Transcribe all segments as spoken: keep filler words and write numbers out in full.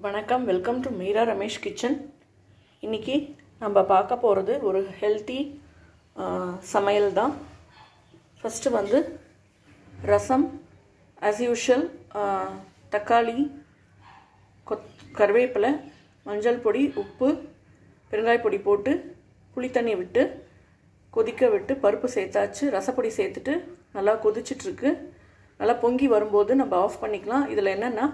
வணக்கம், welcome to Meera Ramesh kitchen. இன்றைக்கி நம்ம பார்க்க போகிறது ஒரு ஹெல்த்தி சமையல் தான். ஃபஸ்ட்டு வந்து ரசம், ஆஸ் யூஷுவல் தக்காளி, கொத் கருவேப்பிலை, மஞ்சள் பொடி, உப்பு, பெருங்காய பொடி போட்டு புளி தண்ணி விட்டு கொதிக்க விட்டு பருப்பு சேர்த்தாச்சு. ரசப்பொடி சேர்த்துட்டு நல்லா கொதிச்சிட்ருக்கு. நல்லா பொங்கி வரும்போது நம்ம ஆஃப் பண்ணிக்கலாம். இதில் என்னென்னா,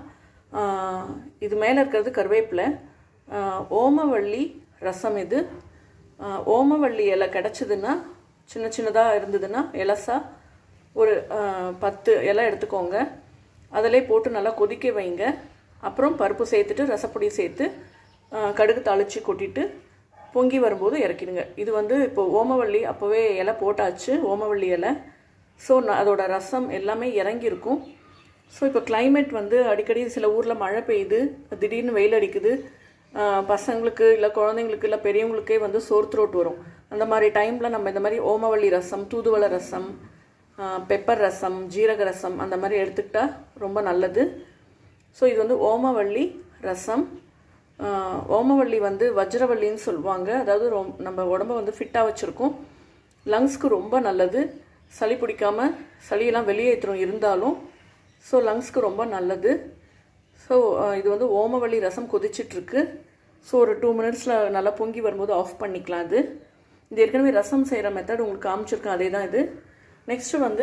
இது மேலே இருக்கிறது கருவேப்பிலை, ஓமவல்லி ரசம். இது ஓமவல்லி இலை கிடச்சிதுன்னா, சின்ன சின்னதாக இருந்ததுன்னா இலசா ஒரு பத்து இலை எடுத்துக்கோங்க. அதிலே போட்டு நல்லா கொதிக்க வைங்க. அப்புறம் பருப்பு சேர்த்துட்டு ரசப்பொடி சேர்த்து கடுகு தாளித்து கொட்டிட்டு பொங்கி வரும்போது இறக்கிடுங்க. இது வந்து இப்போது ஓமவல்லி அப்போவே இலை போட்டாச்சு, ஓமவல்லி இலை. ஸோ அதோட ரசம் எல்லாமே இறங்கியிருக்கும். ஸோ இப்போ கிளைமேட் வந்து அடிக்கடி சில ஊரில் மழை பெய்யுது, திடீர்னு வெயில் அடிக்குது. பசங்களுக்கு இல்லை குழந்தைங்களுக்கு இல்லை பெரியவங்களுக்கே வந்து சோர் த்ரோட் வரும். அந்த மாதிரி டைமில் நம்ம இந்த மாதிரி ஓமவல்லி ரசம், தூதுவளை ரசம், பெப்பர் ரசம், ஜீரக ரசம் அந்த மாதிரி எடுத்துக்கிட்டால் ரொம்ப நல்லது. ஸோ இது வந்து ஓமவல்லி ரசம். ஓமவல்லி வந்து வஜ்ரவல்லின்னு சொல்லுவாங்க. அதாவது ரொம் நம்ம உடம்ப வந்து ஃபிட்டாக வச்சுருக்கோம். லங்ஸ்க்கு ரொம்ப நல்லது. சளி பிடிக்காமல் சளியெல்லாம் வெளியேற்றும் இருந்தாலும் ஸோ லங்ஸ்க்கு ரொம்ப நல்லது. ஸோ இது வந்து ஓமவல்லி ரசம் கொதிச்சிட்ருக்கு. ஸோ ஒரு டூ மினிட்ஸில் நல்லா பொங்கி வரும்போது ஆஃப் பண்ணிக்கலாம். அது இது ஏற்கனவே ரசம் செய்கிற மெத்தட் உங்களுக்கு காமிச்சிருக்கேன், அதே தான் இது. நெக்ஸ்ட்டு வந்து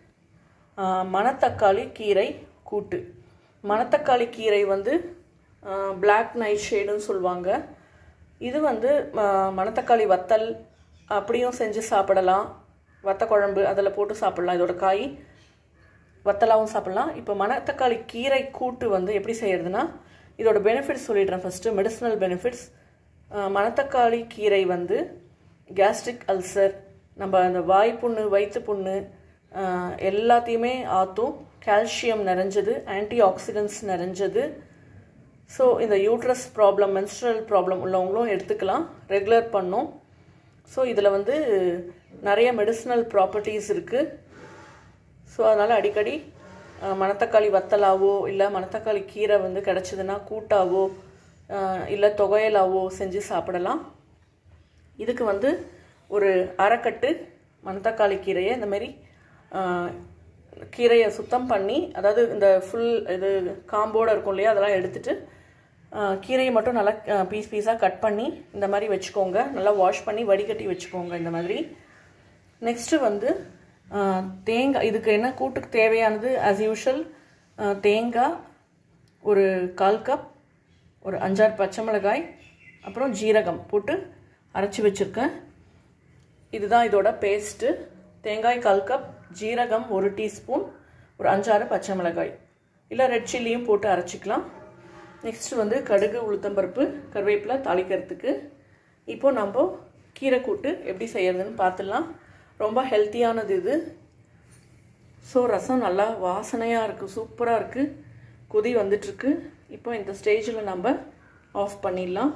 மணத்தக்காளி கீரை கூட்டு. மணத்தக்காளி கீரை வந்து பிளாக் நைட் ஷேடுன்னு சொல்லுவாங்க. இது வந்து மணத்தக்காளி வத்தல் அப்படியும் செஞ்சு சாப்பிடலாம். வத்த குழம்பு அதில் போட்டு சாப்பிட்லாம். இதோட காய் வத்தலாகவும் சாப்பிட்லாம். இப்போ மணத்தக்காளி கீரை கூட்டு வந்து எப்படி செய்கிறதுனா, இதோட பெனிஃபிட்ஸ் சொல்லிடுறேன். First medicinal benefits. மணத்தக்காளி கீரை வந்து கேஸ்ட்ரிக் அல்சர், நம்ம அந்த வாய் புண்ணு, வயிற்று புண்ணு எல்லாத்தையுமே ஆற்றும். கால்சியம் நிறைஞ்சது, ஆன்டி ஆக்சிடென்ட்ஸ் நிறைஞ்சது. ஸோ இந்த யூட்ரஸ் ப்ராப்ளம், மென்ஸ்ட்ரல் ப்ராப்ளம் உள்ளவங்களும் எடுத்துக்கலாம், ரெகுலர் பண்ணும். ஸோ இதில் வந்து நிறைய மெடிசனல் ப்ராப்பர்ட்டிஸ் இருக்குது. ஸோ அதனால் அடிக்கடி மணத்தக்காளி வத்தலாவோ இல்லை மணத்தக்காளி கீரை வந்து கிடச்சிதுன்னா கூட்டாவோ இல்லை தொகையலாவோ செஞ்சு சாப்பிடலாம். இதுக்கு வந்து ஒரு அரைக்கட்டு மணத்தக்காளி கீரையை இந்தமாரி கீரையை சுத்தம் பண்ணி, அதாவது இந்த ஃபுல் இது காம்போடு இருக்கும் இல்லையா, அதெல்லாம் எடுத்துகிட்டு கீரையை மட்டும் நல்லா பீஸ் பீஸாக கட் பண்ணி இந்த மாதிரி வச்சுக்கோங்க. நல்லா வாஷ் பண்ணி வடிகட்டி வச்சுக்கோங்க இந்த மாதிரி. நெக்ஸ்ட்டு வந்து தேங்காய். இதுக்கு என்ன கூட்டுக்கு தேவையானது ஆஸ் யூஷுவல் தேங்காய் ஒரு கால் கப், ஒரு அஞ்சாறு பச்சை மிளகாய், அப்புறம் ஜீரகம் போட்டு அரைச்சி வச்சுருக்கேன். இதுதான் இதோட பேஸ்ட்டு. தேங்காய் கால் கப், ஜீரகம் ஒரு டீஸ்பூன், ஒரு அஞ்சாறு பச்சை மிளகாய் இல்லை ரெட் சில்லியும் போட்டு அரைச்சிக்கலாம். நெக்ஸ்ட்டு வந்து கடுகு, உளுத்தம்பருப்பு, கருவேப்பிலை தாளிக்கிறதுக்கு. இப்போது நம்ம கீரை கூட்டு எப்படி செய்யறதுன்னு பார்த்துடலாம். ரொம்ப ஹெல்த்தியானது இது. ஸோ ரசம் நல்லா வாசனையாக இருக்குது, சூப்பராக இருக்குது. கொதி வந்துட்டுருக்கு. இப்போ இந்த ஸ்டேஜில் நம்ம ஆஃப் பண்ணிடலாம்.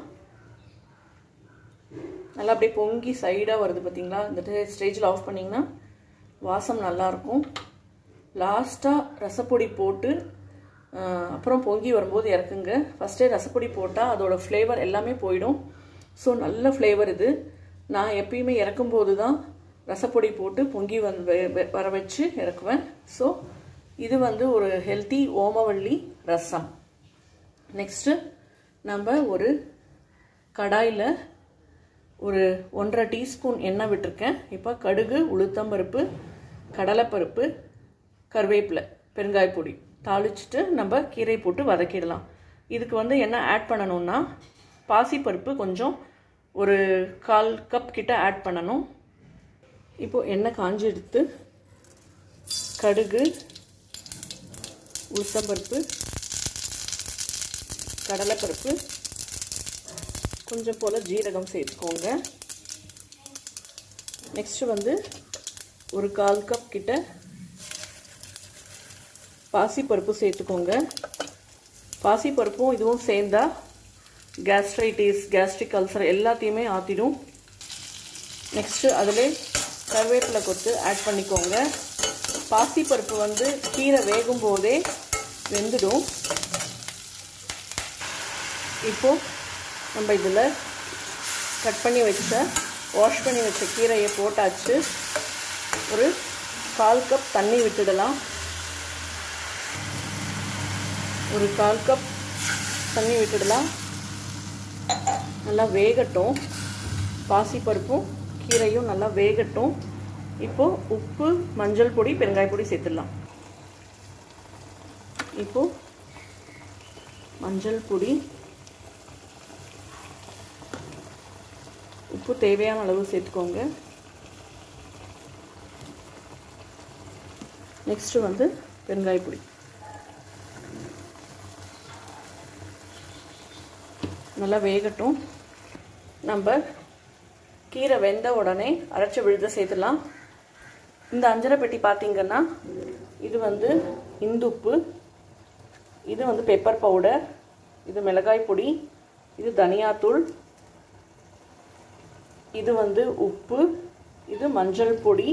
நல்லா அப்படியே பொங்கி சைடாக வருது பார்த்திங்களா. இந்த ஸ்டேஜில் ஆஃப் பண்ணிங்கன்னா வாசம் நல்லாயிருக்கும். லாஸ்ட்டாக ரசப்பொடி போட்டு அப்புறம் பொங்கி வரும்போது இறக்குங்க. ஃபஸ்ட்டே ரசப்பொடி போட்டால் அதோட ஃப்ளேவர் எல்லாமே போயிடும். ஸோ நல்ல ஃப்ளேவர் இது. நான் எப்பயுமே இறக்கும்போது தான் ரசப்பொடி போட்டு பொங்கி வந்து வர வச்சு இறக்குவேன். ஸோ இது வந்து ஒரு ஹெல்த்தி ஓமவல்லி ரசம். நெக்ஸ்ட்டு நம்ம ஒரு கடாயில் ஒரு ஒன்றரை டீஸ்பூன் எண்ணெய் விட்டுருக்கேன். இப்போ கடுகு, உளுத்தம்பருப்பு, கடலைப்பருப்பு, கருவேப்பிலை, பெருங்காயப்பொடி தாளிச்சிட்டு நம்ம கீரை போட்டு வதக்கிடலாம். இதுக்கு வந்து என்ன ஆட் பண்ணணும்னா, பாசிப்பருப்பு கொஞ்சம் ஒரு கால் கப் கிட்ட ஆட் பண்ணணும். இப்போது எண்ணெய் காஞ்சி எடுத்து கடுகு, உளுத்தம்பருப்பு, கடலைப்பருப்பு, கொஞ்சம் போல் ஜீரகம் சேர்த்துக்கோங்க. நெக்ஸ்ட்டு வந்து ஒரு கால் கப் கிட்ட பாசிப்பருப்பு சேர்த்துக்கோங்க. பாசிப்பருப்பும் இதுவும் சேர்ந்தா கேஸ்ட்ரைட்டிஸ், கேஸ்ட்ரிக் அல்சர் எல்லாத்தையுமே ஆற்றிடும். நெக்ஸ்ட்டு அதில் கருவேப்பிலை கொத்து ஆட் பண்ணிக்கோங்க. பாசிப்பருப்பு வந்து கீரை வேகும் போதே வெந்துடும். இப்போ நம்ம இதில் கட் பண்ணி வச்ச வாஷ் பண்ணி வச்ச கீரையை போட்டாச்சு. ஒரு கால் கப் தண்ணி விட்டுடலாம். ஒரு கால் கப் தண்ணி விட்டுடலாம். நல்லா வேகட்டும். பாசிப்பருப்பும் கீரையும் நல்லா வேகட்டும். இப்போது உப்பு, மஞ்சள் பொடி, பெருங்காய பொடி சேர்த்துடலாம். இப்போது மஞ்சள் பொடி, உப்பு தேவையான அளவு சேர்த்துக்கோங்க. நெக்ஸ்ட்டு வந்து பெருங்காய பொடி. நல்லா வேகட்டும். நம்ம கீரை வெந்த உடனே அரைச்ச விழுத சேர்த்துடலாம். இந்த அஞ்சரை பெட்டி பார்த்திங்கன்னா இது வந்து இந்துப்பு, இது வந்து பெப்பர் பவுடர், இது மிளகாய் பொடி, இது தனியாத்தூள், இது வந்து உப்பு, இது மஞ்சள் பொடி,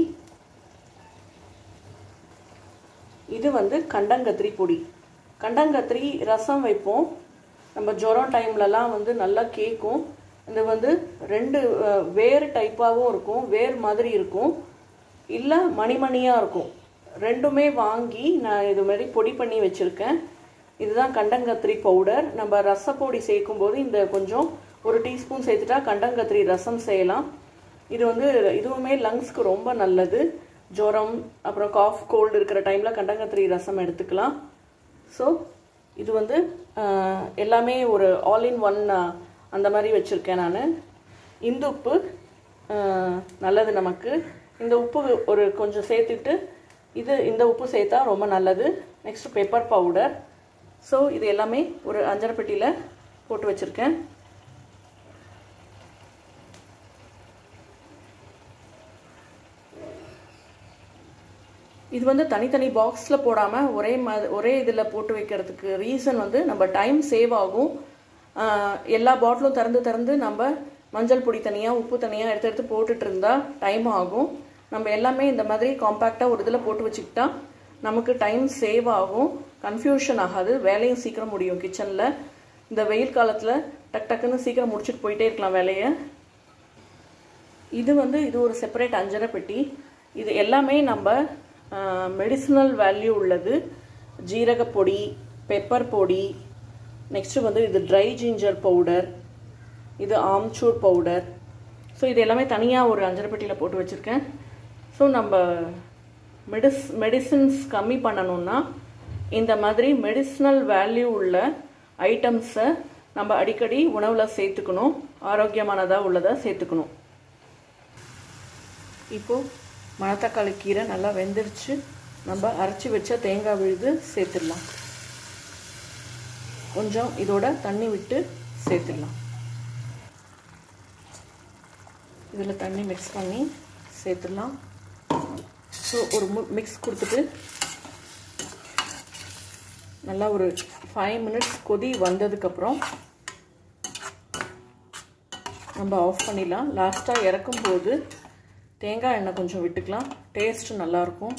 இது வந்து கண்டங்கத்திரி பொடி. கண்டங்கத்திரி ரசம் வைப்போம் நம்ம ஜுரம் டைம்லலாம் வந்து நல்லா கேட்கும். இது வந்து ரெண்டு வேறு டைப்பாகவும் இருக்கும், வேர் மாதிரி இருக்கும், இல்லை மணிமணியாக இருக்கும். ரெண்டுமே வாங்கி நான் இது மாதிரி பொடி பண்ணி வச்சுருக்கேன். இதுதான் கண்டங்கத்திரி பவுடர். நம்ம ரசப்பொடி சேர்க்கும்போது இந்த கொஞ்சம் ஒரு டீஸ்பூன் சேர்த்துட்டா கண்டங்கத்திரி ரசம் செய்யலாம். இது வந்து இதுவுமே லங்ஸ்க்கு ரொம்ப நல்லது. ஜுரம் அப்புறம் காஃப் கோல்டு இருக்கிற டைமில் கண்டங்கத்திரி ரசம் எடுத்துக்கலாம். ஸோ இது வந்து எல்லாமே ஒரு ஆல் இன் ஒன் அந்த மாதிரி வச்சுருக்கேன் நான். இந்த உப்பு நல்லது நமக்கு. இந்த உப்பு ஒரு கொஞ்சம் சேர்த்துட்டு இது இந்த உப்பு சேர்த்தா ரொம்ப நல்லது. Next pepper powder. ஸோ இது எல்லாமே ஒரு அஞ்சரை பெட்டியில் போட்டு வச்சுருக்கேன். இது வந்து தனித்தனி பாக்ஸில் போடாமல் ஒரே மா ஒரே இதில் போட்டு வைக்கிறதுக்கு ரீசன் வந்து நம்ம டைம் சேவ் ஆகும். எல்லா பாட்டிலும் திறந்து திறந்து நம்ம மஞ்சள் பொடி தனியாக, உப்பு தனியாக எடுத்து எடுத்து போட்டுட்டு இருந்தால் டைம் ஆகும். நம்ம எல்லாமே இந்த மாதிரி காம்பேக்டாக ஒரு இதில் போட்டு வச்சுக்கிட்டா நமக்கு டைம் சேவ் ஆகும், கன்ஃபியூஷன் ஆகாது, வேலையும் சீக்கிரம் முடியும் கிச்சனில். இந்த வெயில் காலத்தில் டக் டக்குன்னு சீக்கிரம் முடிச்சுட்டு போயிட்டே இருக்கலாம் வேலையை. இது வந்து இது ஒரு செப்பரேட் அஞ்சரை பெட்டி. இது எல்லாமே நம்ம மெடிசினல் வேல்யூ உள்ளது. ஜீரகப்பொடி, பெப்பர் பொடி, நெக்ஸ்ட்டு வந்து இது ட்ரை ஜிஞ்சர் பவுடர், இது ஆம்ச்சூர் பவுடர். ஸோ இது எல்லாமே தனியாக ஒரு அஞ்சரை பெட்டியில் போட்டு வச்சுருக்கேன். ஸோ நம்ம மெடிஸ் மெடிசின்ஸ் கம்மி பண்ணணுன்னா இந்த மாதிரி மெடிசினல் வேல்யூ உள்ள ஐட்டம்ஸை நம்ம அடிக்கடி உணவில் சேர்த்துக்கணும், ஆரோக்கியமானதாக உள்ளதை சேர்த்துக்கணும். இப்போது மணத்தக்காளி கீரை நல்லா வெந்துருச்சு. நம்ம அரைச்சி வச்ச தேங்காய் விழுது சேர்த்துடலாம். கொஞ்சம் இதோட தண்ணி விட்டு சேர்த்துடலாம். இதில் தண்ணி மிக்ஸ் பண்ணி சேர்த்துடலாம். ஸோ ஒரு மிக்ஸ் கொடுத்துட்டு நல்லா ஒரு ஃபைவ் மினிட்ஸ் கொதி வந்ததுக்கப்புறம் நம்ம ஆஃப் பண்ணிடலாம். லாஸ்ட்டாக இறக்கும்போது தேங்காய் எண்ணெய் கொஞ்சம் விட்டுக்கலாம், டேஸ்ட்டு நல்லாயிருக்கும்.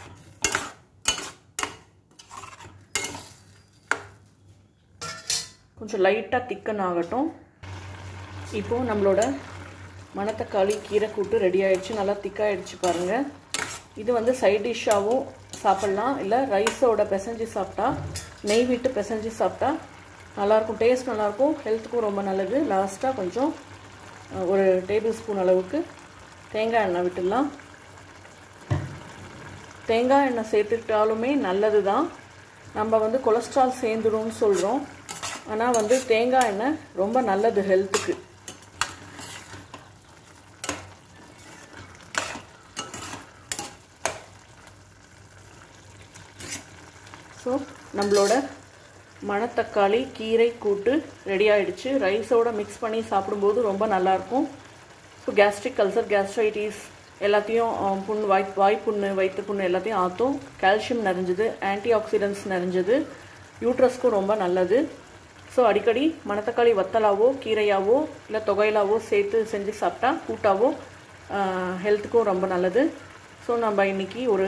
கொஞ்சம் லைட்டாக திக்கன் ஆகட்டும். இப்போது நம்மளோட மணத்தக்காளி கீரை கூட்டு ரெடி ஆகிடுச்சு. நல்லா திக்காகிடுச்சு பாருங்கள். இது வந்து சைட் டிஷ்ஷாகவும் சாப்பிட்லாம், இல்லை ரைஸோட பிசைஞ்சு சாப்பிட்டா, நெய் விட்டு பிசைஞ்சு சாப்பிட்டா நல்லாயிருக்கும், டேஸ்ட் நல்லாயிருக்கும், ஹெல்த்துக்கும் ரொம்ப நல்லது. லாஸ்ட்டாக கொஞ்சம் ஒரு டேபிள் ஸ்பூன் அளவுக்கு தேங்காய் எண்ணெய் விட்டுடலாம். தேங்காய் எண்ணெய் சேர்த்துக்கிட்டாலுமே நல்லது தான். நம்ம வந்து கொலஸ்ட்ரால் சேர்ந்துடும்னு சொல்கிறோம், ஆனால் வந்து தேங்காய் எண்ணெய் ரொம்ப நல்லது ஹெல்த்துக்கு. ஸோ நம்மளோட மணத்தக்காளி கீரை கூட்டு ரெடி ஆகிடுச்சு. ரைஸோடு மிக்ஸ் பண்ணி சாப்பிடும்போது ரொம்ப நல்லாயிருக்கும். ஸோ கேஸ்ட்ரிக் அல்சர், கேஸ்ட்ரைட்டிஸ் எல்லாத்தையும் புண்ணு, வாய் வாய்ப்புண்ணு, வயிற்று புண்ணு எல்லாத்தையும் ஆற்றும். கால்சியம் நிறைஞ்சது, ஆன்டி ஆக்சிடென்ட்ஸ் நிறைஞ்சது, யூட்ரஸ்க்கும் ரொம்ப நல்லது. ஸோ அடிக்கடி மணத்தக்காளி வத்தலாவோ கீரையாவோ இல்லை தொகையிலாவோ சேர்த்து செஞ்சு சாப்பிட்டா கூட்டாவோ ஹெல்த்துக்கும் ரொம்ப நல்லது. ஸோ நம்ம இன்றைக்கி ஒரு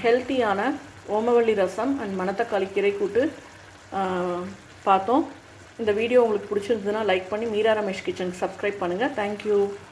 ஹெல்த்தியான ஓமவல்லி ரசம் அண்ட் மணத்தக்காளி கீரை கூட்டு பார்த்தோம். இந்த வீடியோ உங்களுக்கு பிடிச்சிருந்ததுன்னா லைக் பண்ணி மீரா ரமேஷ் கிச்சனுக்கு சப்ஸ்கிரைப் பண்ணுங்கள். தேங்க்யூ.